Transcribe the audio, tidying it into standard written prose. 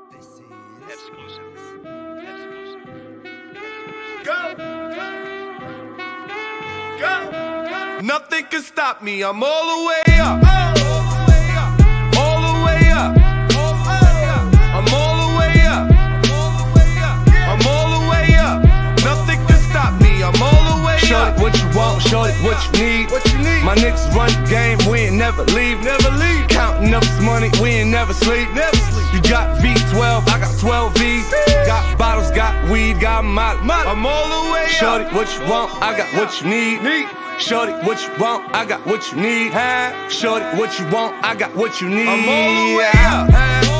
This is Exclusive. Go! Go! Nothing can stop me, I'm all the way up. All the way up. I'm all the way up. I'm all the way up. Nothing can stop me, I'm all the way up. Shorty, what you want, shorty, what you need. My niggas run the game, we ain't never leave. Counting up this money, we ain't never sleep. You got V12, I got 12 V's. Got bottles, got weed, got molly. I'm all the way up. Shorty, what you want, I got what you need. Shorty, what you want, I got what you need. Shorty, what you want, I got what you need. I'm all the way up.